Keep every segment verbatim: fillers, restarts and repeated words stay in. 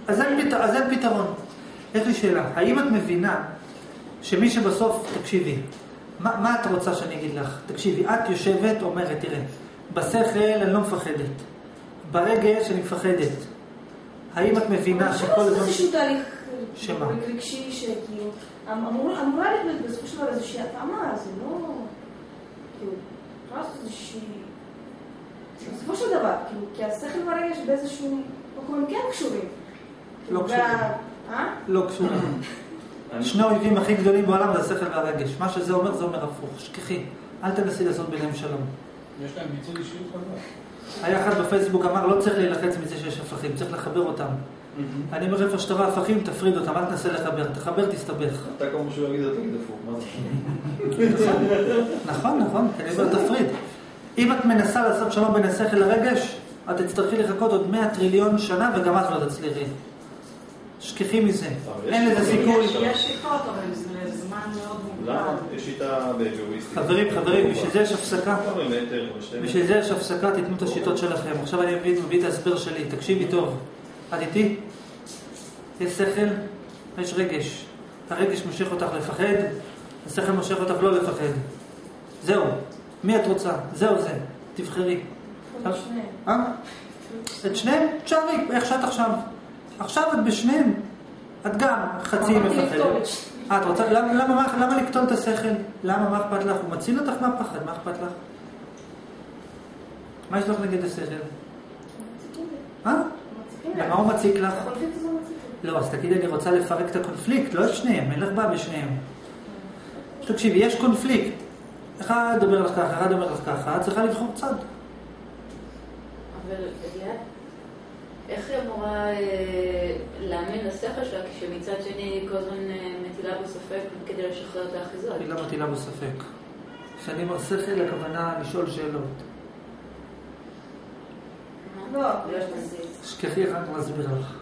אז אין, פת... אז אין פתרון. יש לי שאלה, האם את מבינה שמי שבסוף, תקשיבי, מה, מה את רוצה שאני אגיד לך? תקשיבי, את יושבת, אומרת, תראה, בשכל אני לא מפחדת, ברגש אני מפחדת. האם את מבינה שכל הזמן... זה איזשהו תהליך שמה? רגשי שכאילו, אמורה להיות בסופו של דבר איזושהי התאמה, זה לא... כאילו, אפשר לעשות איזושהי... בסופו של דבר, כאילו, כי השכל והרגש באיזשהו מקום הם כן קשורים. לא קשורים. לא קשורים. שני האויבים הכי גדולים בעולם זה השכל והרגש. מה שזה אומר, זה אומר הפוך. שכחי, אל תנסי לעשות ביניהם שלום. יש להם ביצוד אישיות חזק. היה אחד בפייסבוק אמר, לא צריך להילחץ מזה שיש הפכים, צריך לחבר אותם. אני אומר איפה שאתה רואה הפכים, תפריד אותם, אל תנסה לחבר. תחבר, תסתבך. אתה כמו שהוא יגיד, אתה תגיד הפוך, מה זה? נכון, נכון, כי אני אומר תפריד. אם את מנסה לעשות שלום בין השכל לרגש, את תצטרכי לחכות עוד מאה טריליון שנה וגם אז לא תצליחי. שכחי מזה, אין לזה סיכוי. יש שיטות, אבל זה זמן מאוד מוגבל. למה? יש שיטה בג'וויסטית. חברים, חברים, בשביל זה יש הפסקה. בשביל זה יש הפסקה, תתנו את השיטות שלכם. עכשיו אני מביא את ההסבר שלי, תקשיבי טוב. את איתי? יש שכל, יש רגש. הרגש מושך אותך לפחד, השכל מושך אותך לא לפחד. זהו. מי את רוצה? זהו זה. תבחרי. את שניהם. אה? את שניהם? תשארי, איך שאת עכשיו? עכשיו את בשניהם. את גם חצי מפחדת. אה, את רוצה? למה, למה, למה לקטול את השכל? למה? מה אכפת לך? הוא מציל אותך מהפחד, מה אכפת לך? מה יש לך נגד השכל? אה? למה הוא מציק לך? לא, אז תגידי, אני רוצה לפרק את הקונפליקט, לא את שניהם, אין לך בא בשניהם. תקשיבי, יש קונפליקט. אחד אומר לך ככה, אחד אומר לך ככה, את צריכה לבחור צד. אבל, אליעד, איך היא אמורה לאמן לשכל שלה כשמצד שני כל הזמן מטילה בו ספק כדי לשחרר את האחיזות? היא לא מטילה בו ספק. כשאני אומר שכל, הכוונה לשאול שאלות. לא, שכחי איך אני מסביר לך.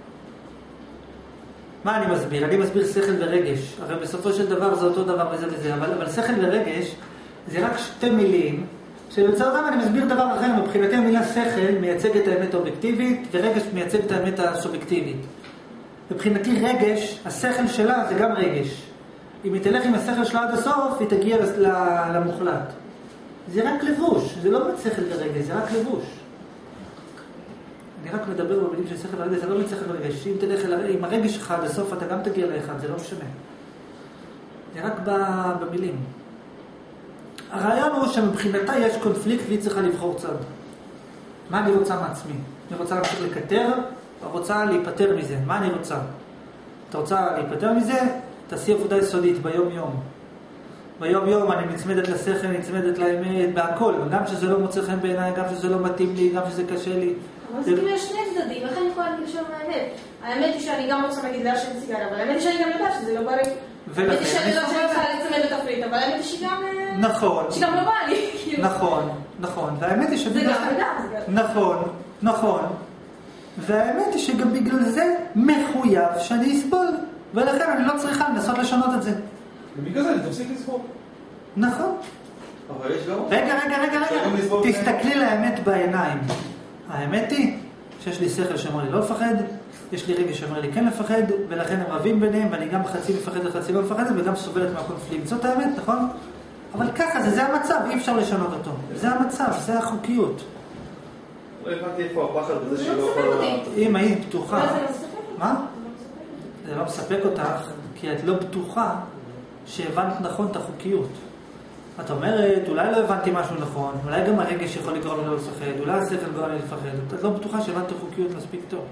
מה אני מסביר? אני מסביר שכל ורגש. הרי בסופו של דבר זה אותו דבר וזה וזה, אבל, אבל שכל ורגש זה רק שתי מילים, שבצעותם אני מסביר דבר אחר. מבחינתי המילה שכל מייצג את האמת האובייקטיבית, ורגש מייצג את האמת הסובייקטיבית. מבחינתי רגש, השכל שלה זה גם רגש. אם היא תלך עם השכל שלה עד הסוף, היא תגיע למוחלט. זה רק לבוש, זה לא שכל ורגש, זה רק לבוש. אני רק מדבר במילים של שכל ורגש, זה לא מצחל ורגש. אם תלך עם הרגש שלך עד הסוף, אתה גם תגיע לאחד, זה לא משנה. זה רק במילים. הרעיון הוא שמבחינתה יש קונפליקט והיא צריכה לבחור צד. מה אני רוצה מעצמי? אני רוצה להמשיך לקטר, או רוצה להיפטר מזה? מה אני רוצה? אתה רוצה להיפטר מזה? תעשי עבודה יסודית ביום יום. ביום יום אני נצמדת לשכל, נצמדת לאמת, בהכל. גם שזה לא מוצא חן בעיניי, גם שזה לא מתאים לי, גם שזה קשה לי. אבל זה כאילו יש שני צדדים, איך אני יכולה לקשר מהאמת? האמת היא שאני גם רוצה להגיד לעשן סיגריה, אבל האמת היא שאני גם יודעת שזה לא בריא. האמת היא שאני לא רוצה לצמד בתפריט, אבל האמת היא שגם... נכון. שגם לא בא לי. נכון, נכון. והאמת היא שבגלל... זה גם וגם. נכון, נכון. והאמת היא שגם בגלל זה מחויב שאני אסבול. ולכן אני לא צריכה לנסות לשנות את זה. ובגלל זה אני תפסיק לסבול. נכון. אבל יש גם... רגע, רגע, רגע, רגע. תסתכלי לאמת בעיניים. האמת היא שיש לי שכל שאומר לי לא לפחד, יש לי רגש שאומר לי כן לפחד, ולכן הם רבים ביניהם, ואני גם חצי מפחד וחצי לא מפחד, וגם סובלת מהקונפליקט. זאת האמת, נכון? אבל ככה, זה, זה המצב, אי אפשר לשנות אותו. זה המצב, זה החוקיות. לא הבנתי איפה הפחד בזה שלא יכול... אם היית פתוחה... לא, זה לא מספק אותך. מה? זה לא מספק אותך, כי את לא בטוחה שהבנת נכון את החוקיות. את אומרת, אולי לא הבנתי משהו נכון, אולי גם הרגש יכול לגרום לי לא לפחד, אולי השכל גורם לי לפחד. את לא בטוחה שהבנת את החוקיות מספיק טוב.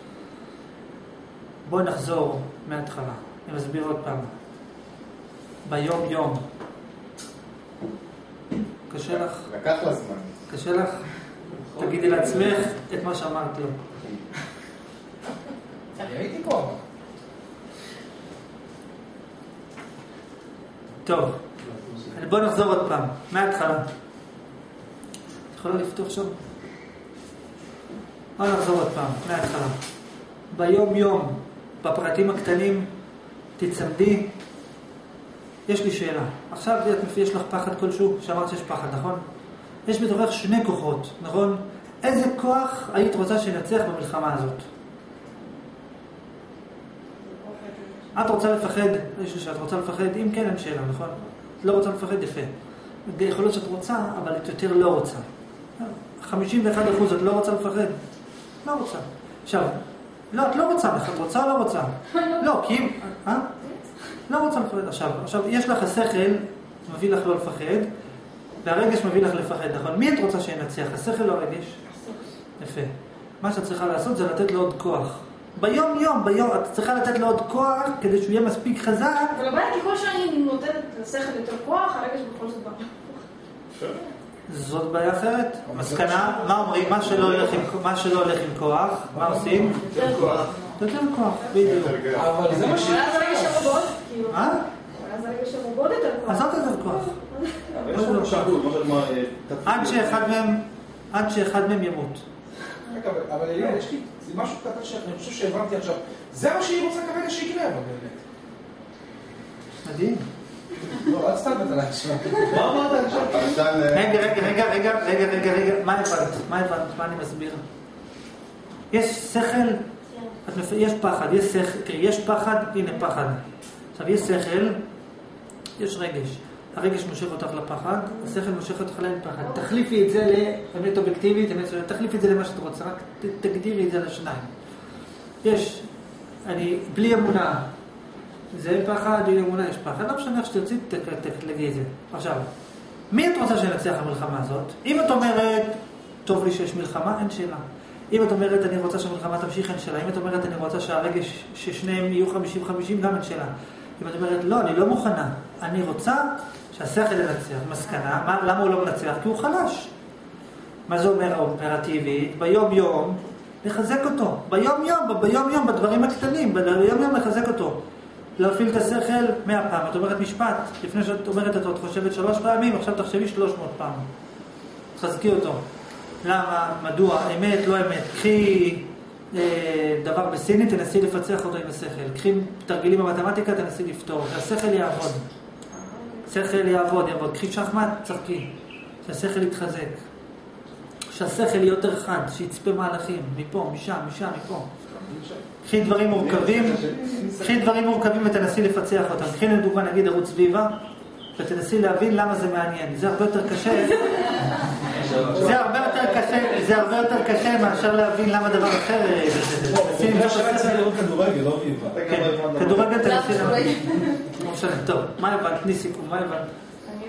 בואי נחזור מההתחלה. אני מסביר עוד פעם. ביום יום. קשה לך? לקח לה זמן. קשה לך? תגידי לעצמך את מה שאמרת לו. אני הייתי פה. טוב. בואו נחזור עוד פעם, מההתחלה. את יכולה לפתוח שם? בואו נחזור עוד פעם, מההתחלה. ביום יום, בפרטים הקטנים, תצמדי. יש לי שאלה. עכשיו יש לך פחד כלשהו? שאמרת שיש פחד, נכון? יש בתוכך שני כוחות, נכון? איזה כוח היית רוצה שנצח במלחמה הזאת? את רוצה לפחד, יש שאת רוצה לפחד, אם כן אין שאלה, נכון? את לא רוצה לפחד, יפה. יכול להיות שאת רוצה, אבל את יותר לא רוצה. חמישים ואחד אחוז את לא רוצה לפחד. לא רוצה. עכשיו, לא, את לא רוצה, את רוצה או לא רוצה? לא, כי אם... אה? לא רוצה לפחד. עכשיו, עכשיו, יש לך השכל, מביא לך לא לפחד, והרגש מביא לך לפחד, נכון? מי את רוצה שינצח? השכל או הרגש? יפה. מה שאת צריכה לעשות זה לתת לו עוד כוח. ביום יום, ביום, את צריכה לתת לו עוד כוח כדי שהוא יהיה מספיק חזק. אבל הבעיה, ככל שאני נותנת לשכל יותר כוח, הרגש בכל זאת בא. זאת בעיה אחרת. מסקנה, מה אומרים? מה שלא הולך עם כוח, מה עושים? יותר כוח. יותר כוח, בדיוק. אבל זה מה ש... ואז הרגש המובוד, כאילו... אה? ואז הרגש המובוד יותר כוח. אז עוד יותר כוח. יש לנו שחוד, מה עד שאחד מהם, עד שאחד מהם ימות. אבל אליעד, יש לי משהו קטן שאני חושב שהבנתי עכשיו. זה מה שהיא רוצה כרגע שיקרה, אבל באמת. מדהים. לא, אל סתם אתה להקשיב. מה אמרת עכשיו? רגע, רגע, רגע, רגע, רגע, רגע, רגע, מה הבנת? מה הבנת? מה אני מסביר? יש שכל, יש פחד, יש שכל, יש פחד, הנה פחד. עכשיו, יש שכל, יש רגש. הרגש מושך אותך לפחד, השכל מושך אותך לאין פחד. תחליפי את זה לאמת אובייקטיבית, תחליפי את זה למה שאת רוצה, רק תגדירי את זה לשניים. יש, אני, בלי אמונה, זה פחד, בלי אמונה יש פחד, לא משנה איך שתרצי, תקלגי את זה. עכשיו, מי את רוצה שנצליח המלחמה הזאת? אם את אומרת, טוב לי שיש מלחמה, אין שאלה. אם את אומרת, אני רוצה שהמלחמה תמשיך, אין שאלה. אם את אומרת, אני רוצה שהרגש, ששניהם יהיו חמישים חמישים, גם אין שאלה. אם את אומרת, לא, אני לא מוכנה. אני רוצה שהשכל ינצח. מסקנה, מה, למה הוא לא מנצח? כי הוא חלש. מה זה אומר האופרטיבית? ביום יום, לחזק אותו. ביום יום, ביום יום, בדברים הקטנים, ביום יום לחזק אותו. להפעיל את השכל מאה פעם. את אומרת משפט, לפני שאת אומרת אותו, את חושבת שלוש פעמים, עכשיו תחשבי שלוש מאות פעם. תחזקי אותו. למה? מדוע? אמת, לא אמת. קחי אה, דבר בסיני, תנסי לפצח אותו עם השכל. קחי תרגילים במתמטיקה, תנסי לפתור. שהשכל יעבוד. השכל יעבוד, יעבוד. קחי שחמט, צחקי. שהשכל יתחזק. שהשכל יהיה יותר חד, שיצפה מהלכים. מפה, משם, משם, מפה. קחי דברים מורכבים, קחי דברים מורכבים ותנסי לפצח אותם. קחי לדוגמה, נגיד ערוץ סביבה, ותנסי להבין למה זה מעניין. זה הרבה יותר קשה. זה הרבה יותר קשה, זה הרבה יותר קשה מאשר להבין למה דבר אחר. זה שרצה לראות כדורגל, לא ויבה. כדורגל תנסי להבין. לא משנה, טוב, מה הבנת? תני סיכום, מה הבנת? אני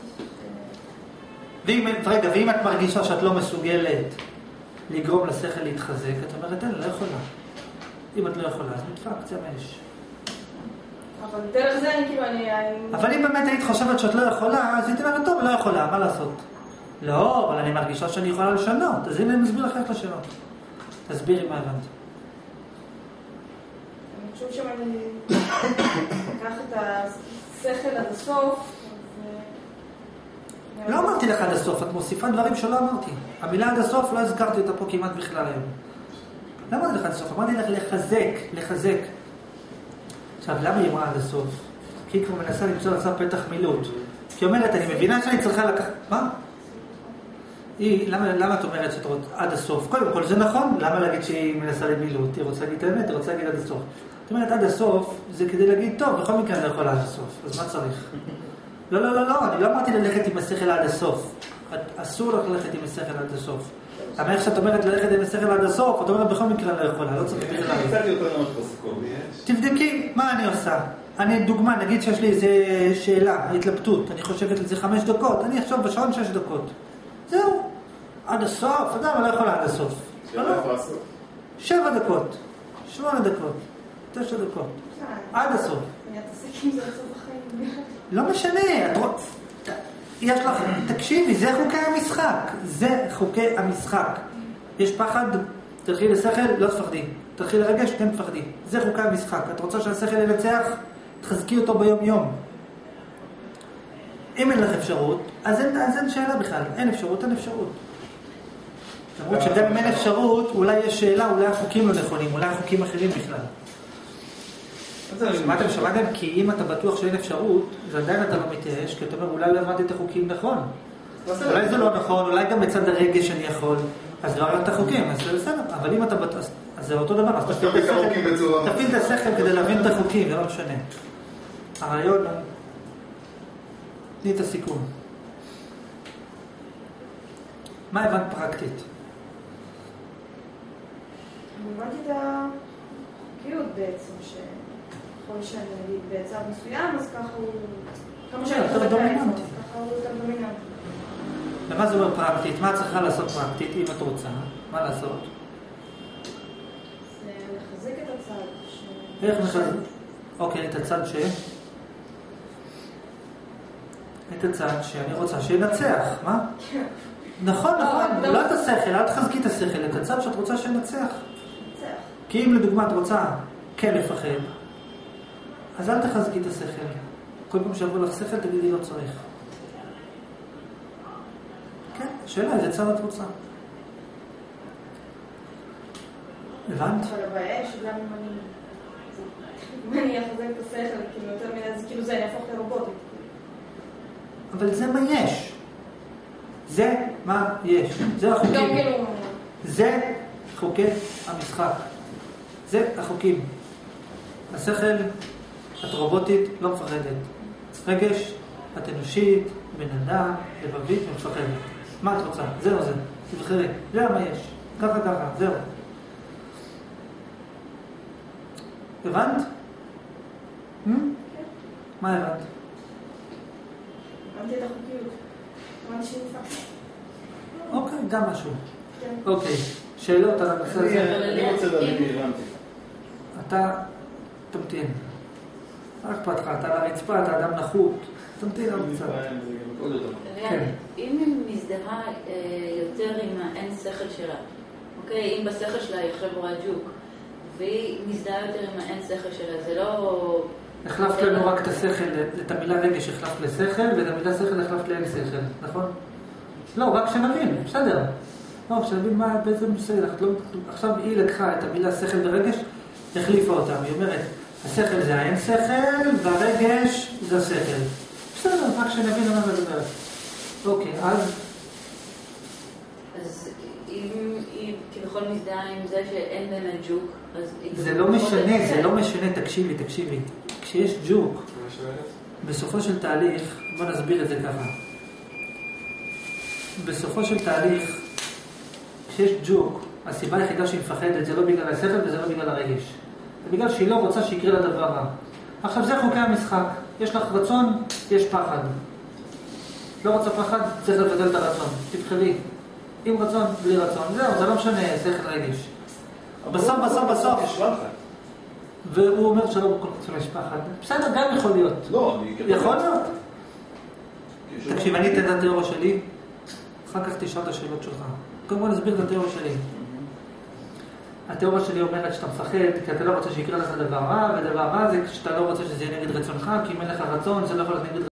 הבנתי. רגע, ואם את מרגישה שאת לא מסוגלת לגרום לשכל להתחזק, את אומרת, אין, לא יכולה. אם את לא יכולה, אז נדפק, זה מאש. אבל דרך זה אני כאילו, אני... אבל אם באמת היית חושבת שאת לא יכולה, אז הייתי אומרת, טוב, לא יכולה, מה לעשות? לא, אבל אני מרגישה שאני יכולה לשנות. אז הנה אני מסביר לך איך לשנות. תסבירי מה הבנת. אני חושב שאם אני אקח את השכל עד הסוף, לא אמרתי לך עד הסוף, את מוסיפה דברים שלא אמרתי. המילה עד הסוף לא הזכרתי אותה פה כמעט בכלל היום. לא אמרתי לך עד הסוף, אמרתי לך לחזק, לחזק. עכשיו, למה היא אמרה עד הסוף? כי היא כבר מנסה למצוא לעצה פתח מילוט. כי אומרת, אני מבינה שאני צריכה לקחת... מה? היא, למה, למה את אומרת שאת רוצה עד הסוף? קודם כל, זה נכון, למה להגיד שהיא מנסה למילוט? היא רוצה להגיד את האמת, היא רוצה להגיד עד הסוף. זאת אומרת, עד הסוף, זה כדי להגיד, טוב, בכל מקרה אני לא יכולה עד הסוף, אז מה צריך? לא, לא, לא, לא, אני לא אמרתי ללכת עם השכל עד הסוף. אסור לך ללכת עם השכל עד הסוף. אבל איך שאת אומרת ללכת עם השכל עד הסוף, את אומרת בכל מקרה אני לא יכולה, לא צריך בכלל. קצת יותר נמש בסיכון. תבדקי, מה אני עושה? אני, דוגמה, נגיד שיש לי איזה שאלה, התלבטות, אני חושבת על זה חמש דקות, אני אחשוב בשעון שש דקות. זהו, עד הסוף, אדם לא יכולה עד הסוף. שבע דקות, שמונה דקות, תשע דקות, עד הסוף. אני אתעסק עם זה לסוף החיים. לא משנה, את רוצה... יש לך, תקשיבי, זה חוקי המשחק. זה חוקי המשחק. יש פחד, תלכי לשכל, לא תפחדי. תלכי לרגש, כן תפחדי. זה חוקי המשחק. את רוצה שהשכל ינצח, תחזקי אותו ביום יום. אם אין לך אפשרות, אז אין, אז אין שאלה בכלל. אין אפשרות, אין אפשרות. למרות שגם אם אין אפשרות, אולי יש שאלה, אולי החוקים לא נכונים, אולי החוקים אחרים בכלל. שמעתם, שמעתם, כי אם אתה בטוח שאין אפשרות, אז עדיין אתה לא מתייאש, כי אתה אומר, אולי לא הבנתי את החוקים נכון. אולי זה לא נכון, אולי גם בצד הרגש אני יכול, אז לא הבנתי את החוקים, אז זה בסדר. אבל אם אתה בטוח, אז זה אותו דבר, אז אז תפעיל את החוקים בצורה... תפעיל את השכל כדי להבין את החוקים, זה לא משנה. הרעיון, תני את הסיכום. מה הבנת פרקטית? אני הבנתי את החוקיות בעצם, שככל שאני נגיד בצד מסוים, אז ככה הוא... כמה שאני יותר דומיננטי. ככה הוא יותר דומיננטי. ומה זה אומר פרקטית? מה צריכה לעשות פרקטית, אם את רוצה? מה לעשות? זה לחזק את הצד. ש... איך מחזק? אוקיי, את הצד ש... את הצד שאני רוצה שינצח, מה? נכון, נכון, לא את השכל, אל תחזקי את השכל, את הצד שאת רוצה שינצח. כי אם לדוגמה את רוצה כן לפחד, אז אל תחזקי את השכל. כל פעם שעבור לך שכל תגידי לא צריך. כן, שאלה, איזה צד את רוצה? הבנת? אבל הבעיה היא שגם אם אני... אם אני אחזק את השכל, כאילו יותר מדי, זה כאילו זה יהפוך לרובוטית. אבל זה מה יש. זה מה יש. זה החוקים. זה חוקי המשחק. זה החוקים. השכל, את רובוטית, לא מפחדת. רגש, את אנושית, בן אדם, לבבית ומפחדת. מה את רוצה? זהו זה. תבחרי. זה מה יש. ככה ככה. זהו. הבנת? מה הבנת? הבנתי את החוקיות. הבנתי שנפח. אוקיי, גם משהו. אוקיי, שאלות על הנושא הזה? אני רוצה להבין, הבנתי. אתה תמתין. רק פתחה, אתה על הרצפה, אתה אדם נחות. תמתין על קצת. כן. אם היא מזדהה יותר עם האין שכל שלה, אוקיי, אם בשכל שלה היא חברה ג'וק, והיא מזדהה יותר עם האין שכל שלה, זה לא... החלפת לנו רק את השכל, את המילה רגש החלפת לשכל, ואת המילה שכל החלפת לאין שכל, נכון? לא, רק שנבין, בסדר. לא, שנבין מה בעצם בסדר. עכשיו היא לקחה את המילה שכל ורגש, החליפה אותם. היא אומרת, השכל זה האין שכל, והרגש זה השכל. בסדר, רק שנבין מה מדברת. אוקיי, אז... אז אם היא כביכול מזדהה עם זה שאין באמת ג'וק, אז... זה לא משנה, זה לא משנה, תקשיבי, תקשיבי. כשיש ג'וק, בסופו של תהליך, בוא נסביר את זה ככה. בסופו של תהליך, כשיש ג'וק, הסיבה היחידה שהיא מפחדת זה לא בגלל השכל וזה לא בגלל הרגש. זה בגלל שהיא לא רוצה שיקרה לה דבר רע. עכשיו זה חוקי המשחק. יש לך רצון, יש פחד. לא רוצה פחד, צריך לבטל את הרצון. תבחרי. עם רצון, בלי רצון. זהו, זה לא משנה, שכל רגש. בסוף, בסוף, בסוף. והוא אומר שלא בכל רצון יש פחד. בסדר, גם יכול להיות. לא, אני... יכול להיות. תקשיב, אני אתן את התיאוריה שלי, אחר כך תשאל את השאלות שלך. קודם כל נסביר את התיאוריה שלי. התיאוריה שלי אומרת שאתה מפחד, כי אתה לא רוצה שיקרה לך דבר רע, ודבר רע זה שאתה לא רוצה שזה יהיה נגד רצונך, כי אם אין לך רצון, זה לא יכול להיות נגד רצונך.